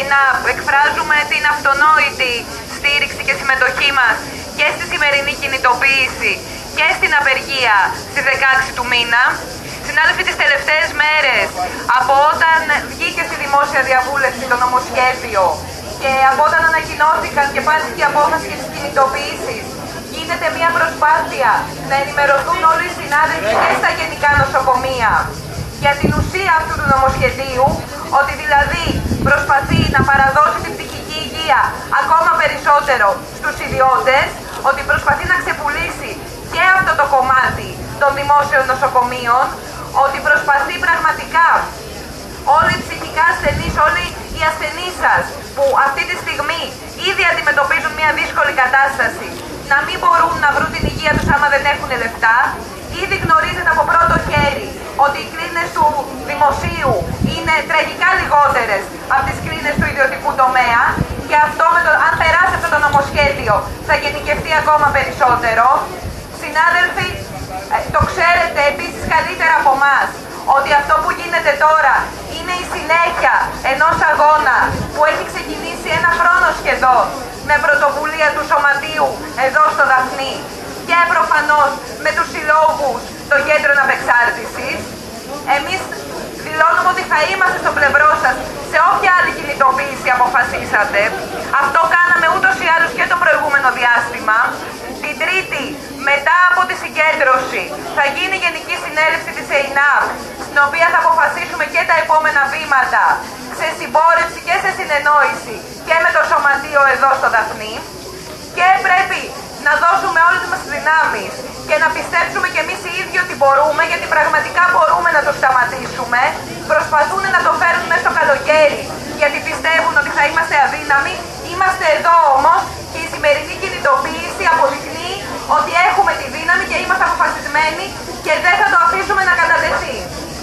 ΕΙΝΑΠ εκφράζουμε την αυτονόητη στήριξη και συμμετοχή μας και στη σημερινή κινητοποίηση και στην απεργία στις 16 του μήνα. Συνάδελφοι, τις τελευταίες μέρες, από όταν βγήκε στη δημόσια διαβούλευση το νομοσχέδιο και από όταν ανακοινώθηκαν και πάρθηκε η απόφαση για τις κινητοποιήσεις, γίνεται μια προσπάθεια να ενημερωθούν όλοι οι συνάδελφοι και στα γενικά νοσοκομεία για την ουσία αυτού του νομοσχεδίου, ότι δηλαδή προσπαθεί να παραδώσει την ψυχική υγεία ακόμα περισσότερο στους ιδιώτες, ότι προσπαθεί να ξεπουλήσει και αυτό το κομμάτι των δημόσιων νοσοκομείων, ότι προσπαθεί πραγματικά όλοι οι ψυχικά ασθενείς, όλοι οι ασθενείς σας που αυτή τη στιγμή ήδη αντιμετωπίζουν μια δύσκολη κατάσταση, να μην μπορούν να βρουν την υγεία τους άμα δεν έχουν λεφτά. Ήδη γνωρίζετε από πρώτο χέρι ότι οι κλίνες του δημοσίου είναι τραγικά λιγότερες από τις κλίνες του ιδιωτικού τομέα και αυτό αν περάσει αυτό το νομοσχέδιο θα γενικευτεί ακόμα περισσότερο. Συνάδελφοι, το ξέρετε επίσης καλύτερα από εμάς ότι αυτό που γίνεται τώρα είναι η συνέχεια ενός αγώνα που έχει ξεκινήσει ένα χρόνο σχεδόν με πρωτοβουλία του Σωματείου εδώ στο Δαφνί και προφανώς με τους συλλόγους των κέντρων απεξάρτησης. Εμείς δηλώνουμε ότι θα είμαστε στο πλευρό σας σε όποια άλλη κινητοποίηση αποφασίσατε. Αυτό κάναμε ούτως ή άλλως και το προηγούμενο διάστημα. Την Τρίτη, μετά από τη συγκέντρωση, θα γίνει Γενική Συνέλευση της ΕΙΝΑΠ, στην οποία θα αποφασίσουμε και τα επόμενα βήματα σε συμπόρευση και σε συνεννόηση και με το Σωματείο εδώ στο Δαφνί. Και πρέπει να δώσουμε όλες μας τις δυνάμεις και να πιστέψουμε και εμείς οι ίδιοι ότι μπορούμε, γιατί πραγματικά μπορούμε να το σταματήσουμε. Προσπαθούν να το φέρουν μέσα στο καλοκαίρι, γιατί πιστεύουν ότι θα είμαστε αδύναμοι. Είμαστε εδώ όμως και η σημερινή κινητοποίηση αποδεικνύει ότι έχουμε τη δύναμη και είμαστε αποφασισμένοι και δεν θα το αφήσουμε να κατατεθεί.